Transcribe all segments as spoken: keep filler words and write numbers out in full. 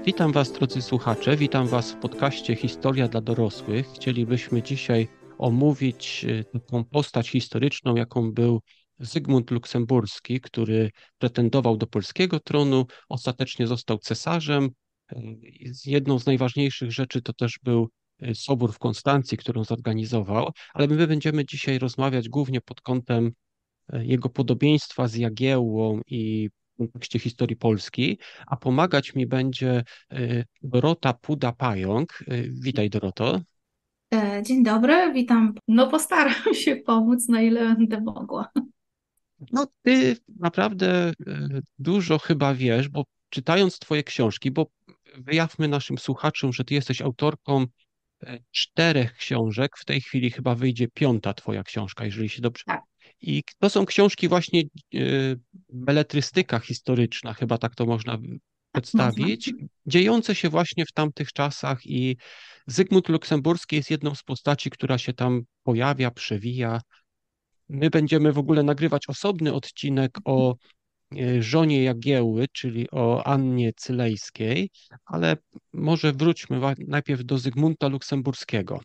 Witam Was, drodzy słuchacze, witam Was w podcaście Historia dla dorosłych. Chcielibyśmy dzisiaj omówić y, taką postać historyczną, jaką był Zygmunt Luksemburski, który pretendował do polskiego tronu, ostatecznie został cesarzem. Y, z- Jedną z najważniejszych rzeczy to też był y, Sobór w Konstancji, którą zorganizował, ale my będziemy dzisiaj rozmawiać głównie pod kątem e, jego podobieństwa z Jagiełłą i w kontekście historii Polski, a pomagać mi będzie e, Dorota Puda-Pająk. E, Witaj, Doroto. E, Dzień dobry, witam. No postaram się pomóc, na ile będę mogła. No, ty naprawdę e, dużo chyba wiesz, bo czytając twoje książki, bo wyjawmy naszym słuchaczom, że ty jesteś autorką e, czterech książek, w tej chwili chyba wyjdzie piąta twoja książka, jeżeli się dobrze. Tak, I to są książki właśnie e, beletrystyka historyczna, chyba tak to można tak można. przedstawić, dziejące się właśnie w tamtych czasach i Zygmunt Luksemburski jest jedną z postaci, która się tam pojawia, przewija. My będziemy w ogóle nagrywać osobny odcinek o e, żonie Jagiełły, czyli o Annie Cylejskiej, ale może wróćmy wa- najpierw do Zygmunta Luksemburskiego.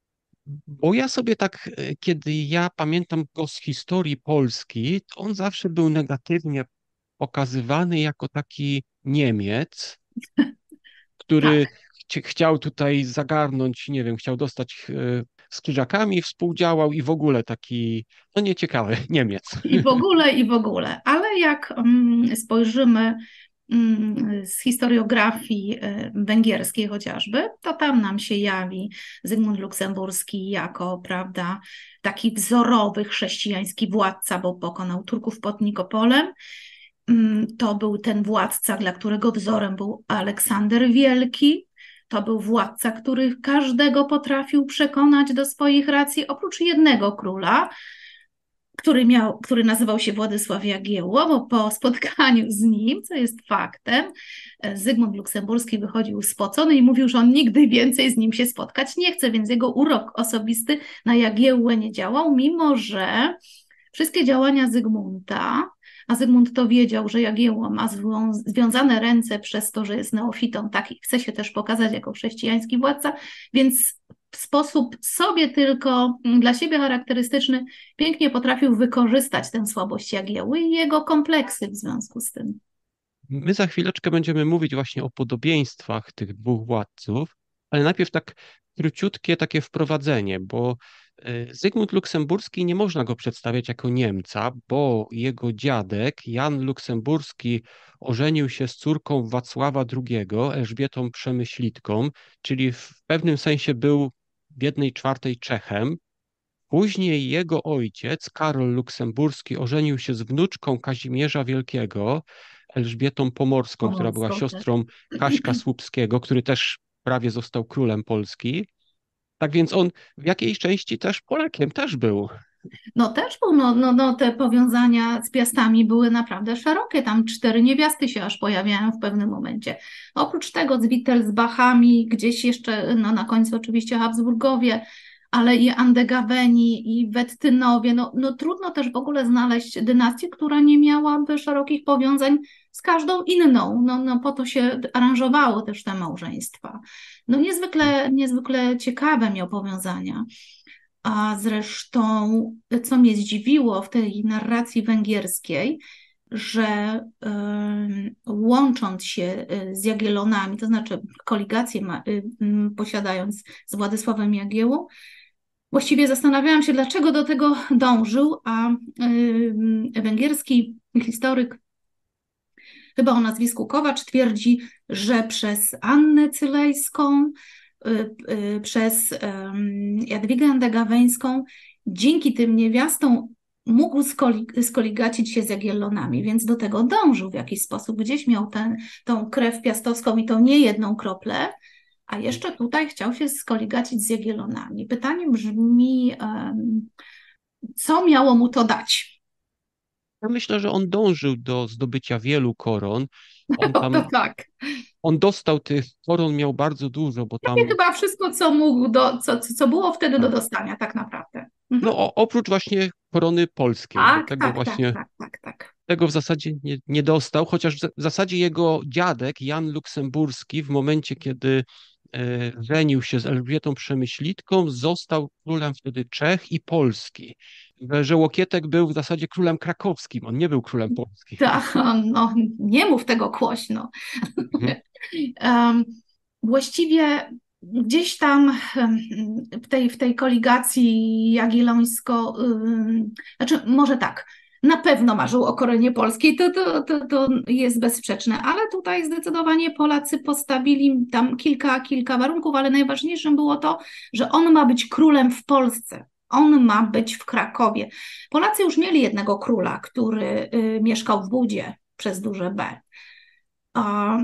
Bo ja sobie tak, e, kiedy ja pamiętam go z historii Polski, to on zawsze był negatywnie pokazywany jako taki Niemiec, Tak. który chci- chciał tutaj zagarnąć, nie wiem, chciał dostać e, z Krzyżakami, współdziałał i w ogóle taki, no nieciekawy Niemiec. I w ogóle, i w ogóle. Ale jak mm, spojrzymy mm, z historiografii e, węgierskiej chociażby, to tam nam się jawi Zygmunt Luksemburski jako, prawda, taki wzorowy chrześcijański władca, bo pokonał Turków pod Nikopolem. Mm, To był ten władca, dla którego wzorem był Aleksander Wielki. To był władca, który każdego potrafił przekonać do swoich racji, oprócz jednego króla, który miał, który nazywał się Władysław Jagiełło, bo po spotkaniu z nim, co jest faktem, Zygmunt Luksemburski wychodził spocony i mówił, że on nigdy więcej z nim się spotkać nie chce, więc jego urok osobisty na Jagiełłę nie działał, mimo że wszystkie działania Zygmunta, a Zygmunt to wiedział, że Jagiełło ma zwią- związane ręce przez to, że jest neofitą, tak, i chce się też pokazać jako chrześcijański władca, więc w sposób sobie tylko mm, dla siebie charakterystyczny pięknie potrafił wykorzystać tę słabość Jagiełły i jego kompleksy w związku z tym. My za chwileczkę będziemy mówić właśnie o podobieństwach tych dwóch władców, ale najpierw tak króciutkie takie wprowadzenie, bo e, Zygmunt Luksemburski nie można go przedstawiać jako Niemca, bo jego dziadek Jan Luksemburski ożenił się z córką Wacława drugiego, Elżbietą Przemyślitką, czyli w pewnym sensie był w jednej czwartej Czechem. Później jego ojciec, Karol Luksemburski, ożenił się z wnuczką Kazimierza Wielkiego, Elżbietą Pomorską, która była Pomorską, tak. siostrą Kaśka Słupskiego, który też prawie został królem Polski. Tak więc on w jakiejś części też Polakiem też był. No też, bo no, no, no, te powiązania z Piastami były naprawdę szerokie. Tam cztery niewiasty się aż pojawiają w pewnym momencie. Oprócz tego z Wittelsbachami, gdzieś jeszcze, no na końcu oczywiście Habsburgowie, ale i Andegaweni, i Wettynowie. No, no trudno też w ogóle znaleźć dynastię, która nie miałaby szerokich powiązań z każdą inną. No, no po to się aranżowało też te małżeństwa. No niezwykle, niezwykle ciekawe miał powiązania. A zresztą, co mnie zdziwiło w tej narracji węgierskiej, że y, łącząc się y, z Jagiellonami, to znaczy koligację ma, y, y, posiadając z Władysławem Jagiełłą, właściwie zastanawiałam się, dlaczego do tego dążył, a y, węgierski historyk, chyba o nazwisku Kowacz, twierdzi, że przez Annę Cylejską, y, y, przez ym, Jadwigę Andegaweńską, dzięki tym niewiastom mógł skoli- skoligacić się z Jagiellonami, więc do tego dążył w jakiś sposób. Gdzieś miał ten, tą krew piastowską i tą niejedną kroplę, a jeszcze tutaj chciał się skoligacić z Jagiellonami. Pytanie brzmi, ym, co miało mu to dać? Ja myślę, że on dążył do zdobycia wielu koron. On No to tam, tak. on dostał tych koron, miał bardzo dużo, bo Nie, tam chyba wszystko, co mógł, do, co, co było wtedy do dostania, tak naprawdę. Mhm. no o, oprócz właśnie korony polskiej, do Tak, tego tak, tak, właśnie tak, tak, tak. tego w zasadzie nie, nie dostał, chociaż w za- w zasadzie jego dziadek Jan Luksemburski w momencie, kiedy e, żenił się z Elżbietą Przemyślitką, został królem wtedy Czech i Polski. Że Łokietek był w zasadzie królem krakowskim, on nie był królem polskim. Tak, no, nie mów tego głośno. Mhm, Em, Właściwie gdzieś tam em, w tej, w tej koligacji jagiellońsko, ym, znaczy może tak, na pewno marzył o koronie polskiej, to, to, to, to jest bezsprzeczne, ale tutaj zdecydowanie Polacy postawili tam kilka, kilka warunków, ale najważniejszym było to, że on ma być królem w Polsce. On ma być w Krakowie. Polacy już mieli jednego króla, który y, mieszkał w Budzie przez duże B. A,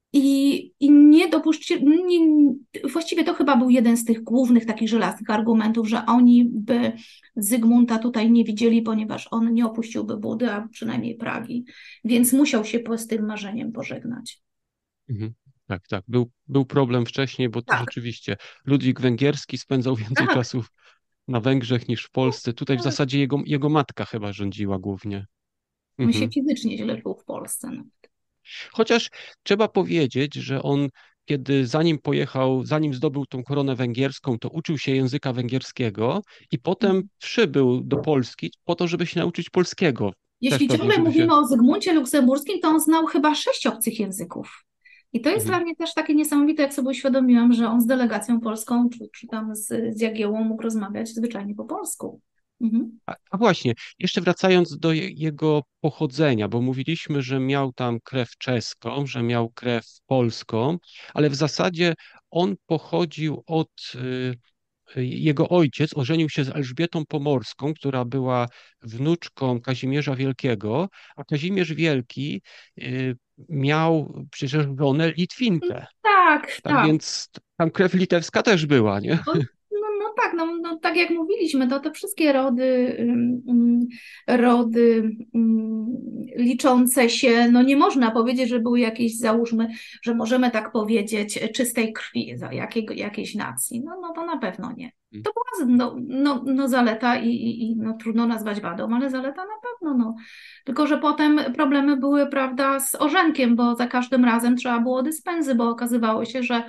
i, I nie dopuścili, nie, właściwie to chyba był jeden z tych głównych takich żelaznych argumentów, że oni by Zygmunta tutaj nie widzieli, ponieważ on nie opuściłby Budy, a przynajmniej Pragi, więc musiał się po- z tym marzeniem pożegnać. mhm. Tak, tak. Był, był problem wcześniej, bo to Tak, rzeczywiście Ludwik Węgierski spędzał więcej tak. czasu na Węgrzech niż w Polsce. Tutaj w zasadzie jego, jego matka chyba rządziła głównie. On się Mhm. fizycznie źle czuł w Polsce. No. Chociaż trzeba powiedzieć, że on, kiedy zanim pojechał, zanim zdobył tą koronę węgierską, to uczył się języka węgierskiego i potem przybył do Polski po to, żeby się nauczyć polskiego. Też Jeśli pewnie, ciągle żeby się. mówimy o Zygmuncie Luksemburskim, to on znał chyba sześć obcych języków. I to jest Mhm. dla mnie też takie niesamowite, jak sobie uświadomiłam, że on z delegacją polską, czy, czy tam z, z Jagiełłą mógł rozmawiać zwyczajnie po polsku. Mhm. A, a właśnie, jeszcze wracając do je, jego pochodzenia, bo mówiliśmy, że miał tam krew czeską, że miał krew polską, ale w zasadzie on pochodził od. y, Jego ojciec ożenił się z Elżbietą Pomorską, która była wnuczką Kazimierza Wielkiego, a Kazimierz Wielki y, miał przecież żonę Litwinkę. Tak, Tak tak. więc tam krew litewska też była, nie? No, no, no tak, no, no tak jak mówiliśmy, to te wszystkie rody, ym, ym, rody ym, liczące się, no nie można powiedzieć, że były jakieś, załóżmy, że możemy tak powiedzieć, czystej krwi za jakiego, jakiejś nacji. No, no to na pewno nie. To była no, no, no zaleta i, i, i no, trudno nazwać wadą, ale zaleta na pewno. No. Tylko, że potem problemy były, prawda, z orzenkiem, bo za każdym razem trzeba było dyspensy, bo okazywało się, że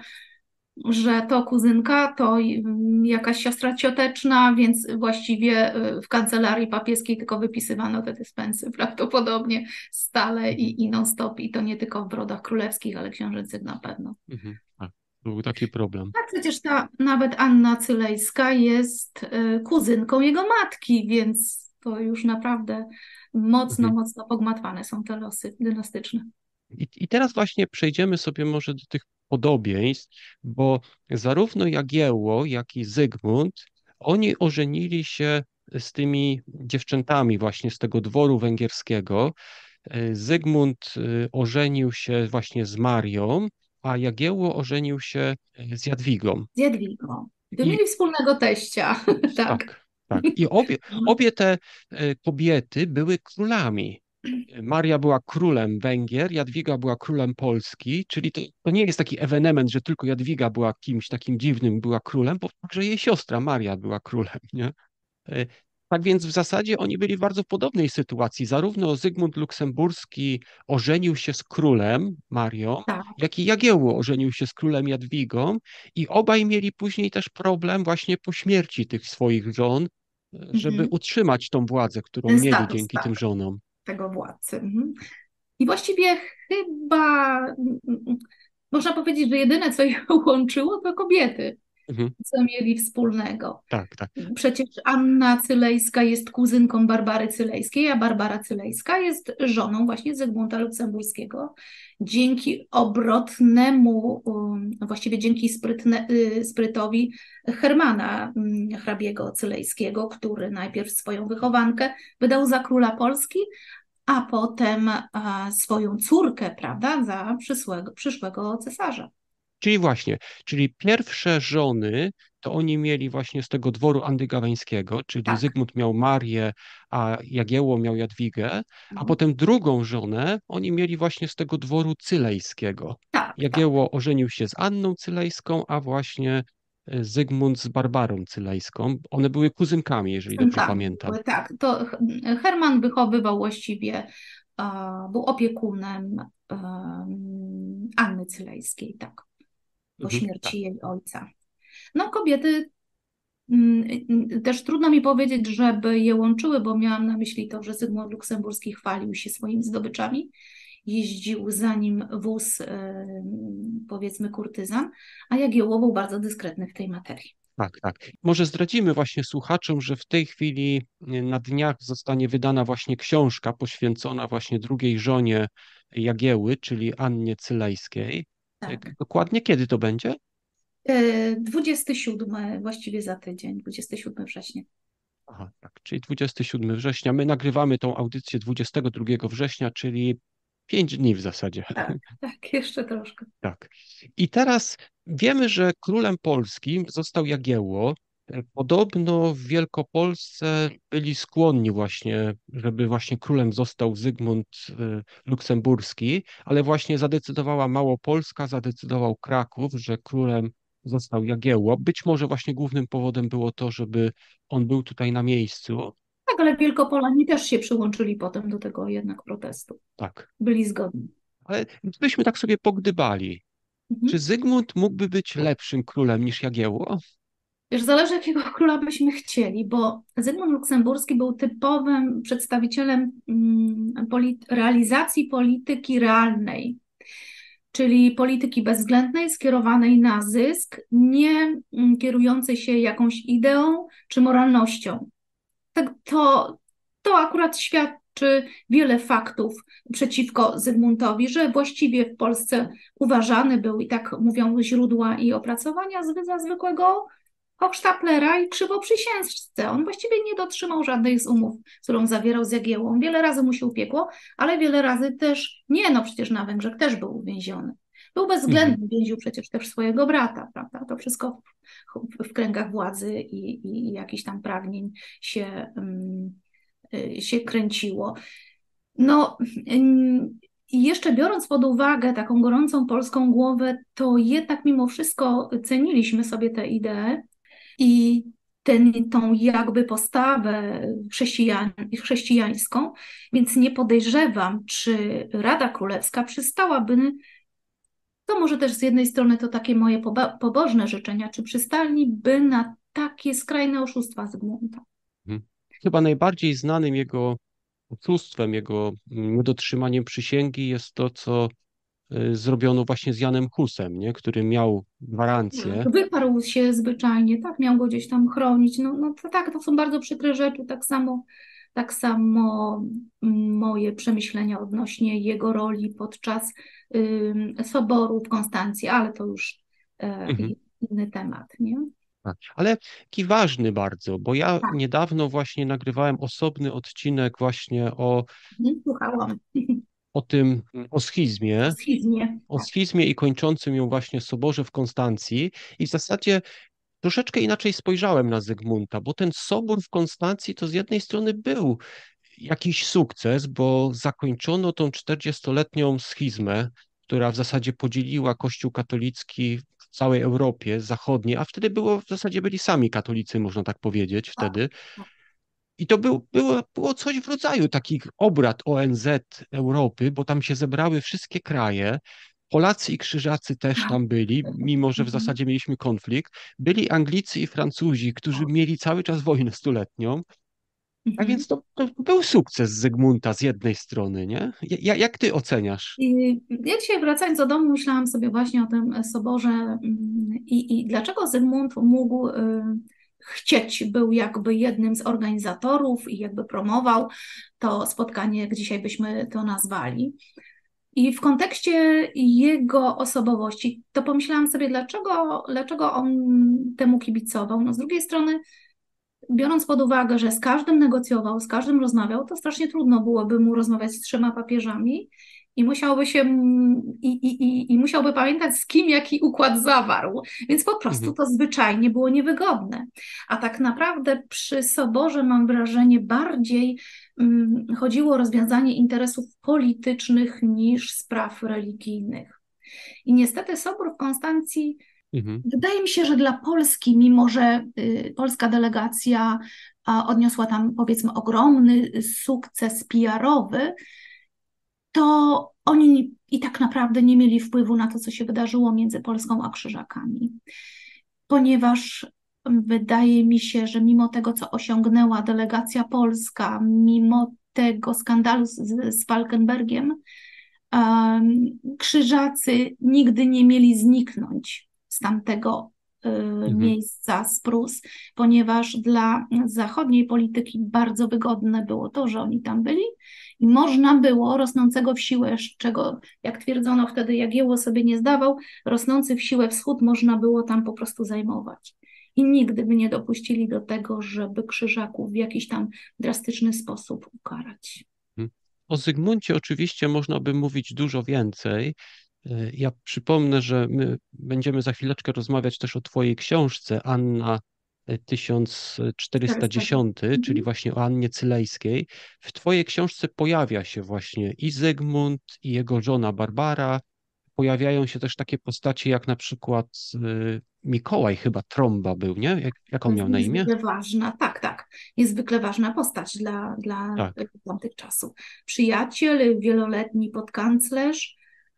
że to kuzynka, to mm, jakaś siostra cioteczna, więc właściwie y, w kancelarii papieskiej tylko wypisywano te dyspensy prawdopodobnie stale Mhm, i, i non-stop, i to nie tylko w rodach królewskich, ale książęcych na pewno. mhm. Tak, to był taki problem. Tak, przecież ta nawet Anna Cylejska jest y, kuzynką jego matki, więc to już naprawdę mocno, Mhm. mocno pogmatwane są te losy dynastyczne. I, I teraz właśnie przejdziemy sobie może do tych podobieństw, bo zarówno Jagiełło, jak i Zygmunt, oni ożenili się z tymi dziewczętami właśnie z tego dworu węgierskiego. E, Zygmunt e, ożenił się właśnie z Marią, a Jagiełło ożenił się e, z Jadwigą. Z Jadwigą. To I mieli wspólnego teścia, tak. tak, tak. I obie, obie te e, kobiety były królami. Maria była królem Węgier, Jadwiga była królem Polski, czyli to, to nie jest taki ewenement, że tylko Jadwiga była kimś takim dziwnym, była królem, bo także jej siostra Maria była królem, nie? E, Tak więc w zasadzie oni byli w bardzo podobnej sytuacji. Zarówno Zygmunt Luksemburski ożenił się z królem Marią, Tak. jak i Jagiełło ożenił się z królem Jadwigą i obaj mieli później też problem właśnie po śmierci tych swoich żon, e, żeby Mhm. utrzymać tą władzę, którą Ten mieli status, dzięki tym tak, żonom. tego władcy. Mhm. I właściwie chyba mm, mm, można powiedzieć, że jedyne, co ich łączyło, to kobiety, Mhm. co mieli wspólnego. Tak, tak. Przecież Anna Cylejska jest kuzynką Barbary Cylejskiej, a Barbara Cylejska jest żoną właśnie Zygmunta Luksemburskiego. Dzięki obrotnemu, um, właściwie dzięki sprytne, y, sprytowi Hermana mm, hrabiego Cylejskiego, który najpierw swoją wychowankę wydał za króla Polski, a potem a, swoją córkę, prawda, za przyszłego, przyszłego cesarza. Czyli właśnie, czyli pierwsze żony to oni mieli właśnie z tego dworu andygaweńskiego, czyli Tak, Zygmunt miał Marię, a Jagiełło miał Jadwigę, a no, potem drugą żonę oni mieli właśnie z tego dworu cylejskiego. tak, tak. Jagiełło ożenił się z Anną Cylejską, a właśnie e, Zygmunt z Barbarą Cylejską. One były kuzynkami, jeżeli dobrze Synkami pamiętam. były, tak. To Herman wychowywał właściwie był opiekunem um, Anny Cylejskiej, tak, po Mhm, tak. śmierci jej ojca. No kobiety, um, też trudno mi powiedzieć, żeby je łączyły, bo miałam na myśli to, że Zygmunt Luksemburski chwalił się swoimi zdobyczami, jeździł za nim wóz, um, powiedzmy, kurtyzan, a Jagiełło był bardzo dyskretny w tej materii. Tak, tak. Może zdradzimy właśnie słuchaczom, że w tej chwili e, na dniach zostanie wydana właśnie książka poświęcona właśnie drugiej żonie Jagieły, czyli Annie Cylejskiej. E, Tak. Dokładnie kiedy to będzie? E, dwudziestego siódmego, właściwie za tydzień, dwudziestego siódmego września. Aha, tak, czyli dwudziestego siódmego września. My nagrywamy tą audycję dwudziestego drugiego września, czyli pięć dni w zasadzie. Tak, tak, jeszcze troszkę. Tak. I teraz wiemy, że królem polskim został Jagiełło. E, Podobno w Wielkopolsce byli skłonni właśnie, żeby właśnie królem został Zygmunt e, Luksemburski, ale właśnie zadecydowała Małopolska, zadecydował Kraków, że królem został Jagiełło. Być może właśnie głównym powodem było to, żeby on był tutaj na miejscu. Tak, ale Wielkopolanie też się przyłączyli potem do tego jednak protestu. Tak. Byli zgodni. Ale gdybyśmy tak sobie pogdybali, czy Mhm. Zygmunt mógłby być lepszym królem niż Jagiełło? Wiesz, zależy jakiego króla byśmy chcieli, bo Zygmunt Luksemburski był typowym przedstawicielem mm, polit- realizacji polityki realnej, czyli polityki bezwzględnej, skierowanej na zysk, nie mm, kierującej się jakąś ideą czy moralnością. Tak, to, to akurat świadczy wiele faktów przeciwko Zygmuntowi, że właściwie w Polsce uważany był, i tak mówią źródła i opracowania, za za zwykłego hochsztaplera i krzywoprzysiężcę. On właściwie nie dotrzymał żadnej z umów, którą zawierał z Jagiełłą. Wiele razy mu się upiekło, ale wiele razy też nie, no przecież na Węgrzech też był uwięziony. Był Mhm. bezwzględny, więził przecież też swojego brata, prawda? To wszystko w, w kręgach władzy i, i, i jakichś tam pragnień się, um, się kręciło. No, um, i jeszcze biorąc pod uwagę taką gorącą polską głowę, to jednak mimo wszystko ceniliśmy sobie tę ideę i ten, tą jakby postawę chrześcijan, chrześcijańską, więc nie podejrzewam, czy Rada Królewska przystałaby, to może też z jednej strony to takie moje poba- pobożne życzenia, czy przystaliby na takie skrajne oszustwa Zygmunta. Mhm. Chyba najbardziej znanym jego oszustwem, jego mm, niedotrzymaniem przysięgi jest to, co y, zrobiono właśnie z Janem Husem, nie? Który miał gwarancję. Wyparł się zwyczajnie, tak, miał go gdzieś tam chronić. No, no to tak, to są bardzo przykre rzeczy. Tak samo, tak samo moje przemyślenia odnośnie jego roli podczas ym, Soboru w Konstancji, ale to już e, Mhm. inny temat, nie? Tak. Ale taki ważny bardzo, bo ja Tak, niedawno właśnie nagrywałem osobny odcinek właśnie o, nie słuchałam. o tym, o schizmie, Schizmie. o schizmie i kończącym ją właśnie Soborze w Konstancji i w zasadzie troszeczkę inaczej spojrzałem na Zygmunta, bo ten Sobór w Konstancji to z jednej strony był jakiś sukces, bo zakończono tą czterdziestoletnią schizmę, która w zasadzie podzieliła Kościół katolicki w całej Europie Zachodniej, a wtedy było w zasadzie byli sami katolicy, można tak powiedzieć Tak, wtedy. tak, I to był, było, było coś w rodzaju takich obrad O N Z Europy, bo tam się zebrały wszystkie kraje. Polacy i Krzyżacy też tak. tam byli, mimo że w Mhm. zasadzie mieliśmy konflikt. Byli Anglicy i Francuzi, którzy mieli cały czas wojnę stuletnią. A Mhm. więc to, to był sukces Zygmunta z jednej strony, nie? Ja, jak ty oceniasz? I ja dzisiaj wracając do domu myślałam sobie właśnie o tym soborze mm, i, i dlaczego Zygmunt mógł y, chcieć, był jakby jednym z organizatorów i jakby promował to spotkanie, jak dzisiaj byśmy to nazwali. I w kontekście jego osobowości, to pomyślałam sobie, dlaczego, dlaczego on temu kibicował. No z drugiej strony, biorąc pod uwagę, że z każdym negocjował, z każdym rozmawiał, to strasznie trudno byłoby mu rozmawiać z trzema papieżami i musiałby się i, i, i, i musiałby pamiętać, z kim jaki układ zawarł. Więc po prostu Mhm, to zwyczajnie było niewygodne. A tak naprawdę przy Soborze mam wrażenie bardziej um, chodziło o rozwiązanie interesów politycznych niż spraw religijnych. I niestety Sobór w Konstancji, mhm, wydaje mi się, że dla Polski, mimo że y, polska delegacja a, odniosła tam powiedzmy ogromny sukces P R owy, to oni i tak naprawdę nie mieli wpływu na to, co się wydarzyło między Polską a Krzyżakami. Ponieważ wydaje mi się, że mimo tego, co osiągnęła delegacja polska, mimo tego skandalu z, z Falkenbergiem, um, Krzyżacy nigdy nie mieli zniknąć z tamtego y, miejsca, z Prus, ponieważ dla zachodniej polityki bardzo wygodne było to, że oni tam byli i można było rosnącego w siłę, czego, jak twierdzono wtedy, Jagiełło sobie nie zdawał, rosnący w siłę wschód można było tam po prostu zajmować. I nigdy by nie dopuścili do tego, żeby Krzyżaków w jakiś tam drastyczny sposób ukarać. O Zygmuncie oczywiście można by mówić dużo więcej. Ja przypomnę, że my będziemy za chwileczkę rozmawiać też o twojej książce Anna tysiąc czterysta dziesiąty, czyli właśnie o Annie Cylejskiej. W twojej książce pojawia się właśnie i Zygmunt, i jego żona Barbara. Pojawiają się też takie postacie jak na przykład Mikołaj, chyba Trąba był, nie? Jak, jak on miał na imię? Niezwykle ważna, tak, tak. Niezwykle ważna postać dla, dla Tak. tamtych czasów. Przyjaciel, wieloletni podkanclerz.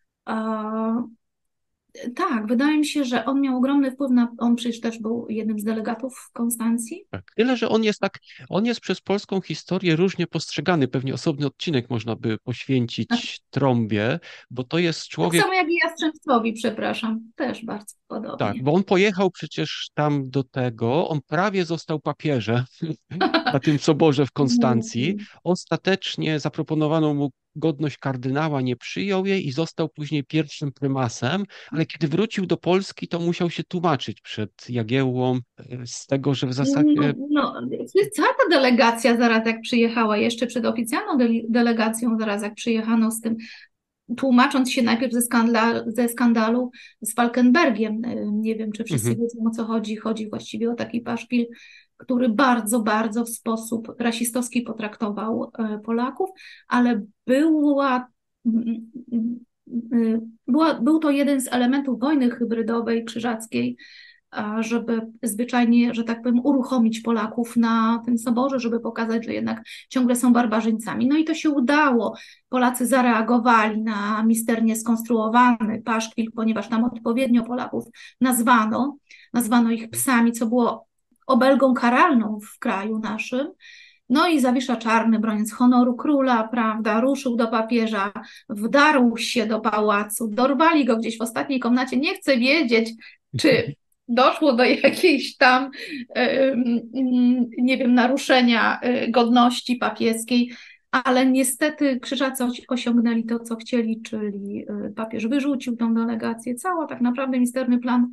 Tak, wydaje mi się, że on miał ogromny wpływ na, on przecież też był jednym z delegatów w Konstancji. Tak. Tyle, że on jest tak, on jest przez polską historię różnie postrzegany. Pewnie osobny odcinek można by poświęcić Trąbie, bo to jest człowiek... Tak samo jak i Jastrzębcowi, przepraszam, też bardzo podobnie. Tak, bo on pojechał przecież tam do tego, on prawie został papieżem na tym soborze w Konstancji. Ostatecznie zaproponowano mu godność kardynała, nie przyjął jej i został później pierwszym prymasem, ale kiedy wrócił do Polski, to musiał się tłumaczyć przed Jagiełłą z tego, że w zasadzie... No, no, cała ta delegacja zaraz jak przyjechała, jeszcze przed oficjalną de delegacją zaraz jak przyjechano z tym, tłumacząc się najpierw ze, skandal, ze skandalu z Falkenbergiem. Nie wiem, czy wszyscy Mhm. wiedzą, o co chodzi. Chodzi właściwie o taki paszkwil, który bardzo, bardzo w sposób rasistowski potraktował Polaków, ale była, była, był to jeden z elementów wojny hybrydowej krzyżackiej, żeby zwyczajnie, że tak powiem, uruchomić Polaków na tym soborze, żeby pokazać, że jednak ciągle są barbarzyńcami. No i to się udało. Polacy zareagowali na misternie skonstruowany paszkwil, ponieważ tam odpowiednio Polaków nazwano, nazwano ich psami, co było obelgą karalną w kraju naszym. No i Zawisza Czarny, broniąc honoru króla, prawda, ruszył do papieża, wdarł się do pałacu, dorwali go gdzieś w ostatniej komnacie. Nie chcę wiedzieć, czy doszło do jakiejś tam, nie wiem, naruszenia godności papieskiej, ale niestety Krzyżacy osiągnęli to, co chcieli, czyli papież wyrzucił tą delegację. Cały tak naprawdę misterny plan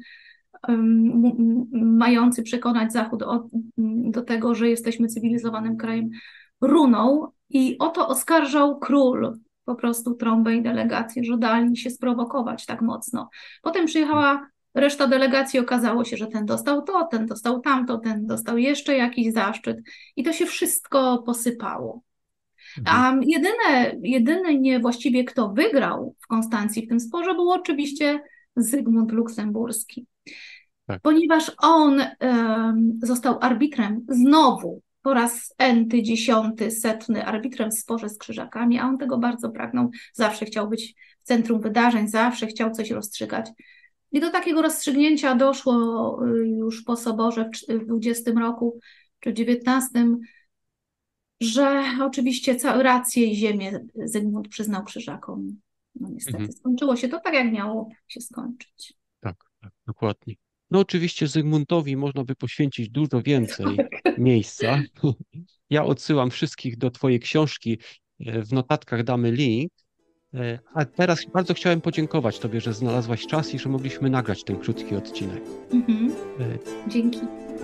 mający przekonać Zachód o, do tego, że jesteśmy cywilizowanym krajem, runął i o to oskarżał król po prostu Trąbę i delegację, że dali się sprowokować tak mocno. Potem przyjechała reszta delegacji, okazało się, że ten dostał to, ten dostał tamto, ten dostał jeszcze jakiś zaszczyt i to się wszystko posypało. A jedyne, jedyny nie właściwie kto wygrał w Konstancji w tym sporze był oczywiście Zygmunt Luksemburski. Tak. Ponieważ on um, został arbitrem znowu po raz enty, dziesiąty, setny arbitrem w sporze z Krzyżakami, a on tego bardzo pragnął, zawsze chciał być w centrum wydarzeń, zawsze chciał coś rozstrzygać. I do takiego rozstrzygnięcia doszło już po soborze w dwudziestym roku czy dziewiętnastym, że oczywiście całą rację i ziemię Zygmunt przyznał Krzyżakom. No niestety mhm. skończyło się to tak, jak miało się skończyć. Tak, tak, dokładnie. No oczywiście Zygmuntowi można by poświęcić dużo więcej tak. miejsca. Ja odsyłam wszystkich do twojej książki. W notatkach damy link. A teraz bardzo chciałem podziękować tobie, że znalazłaś czas i że mogliśmy nagrać ten krótki odcinek. Mhm. Dzięki.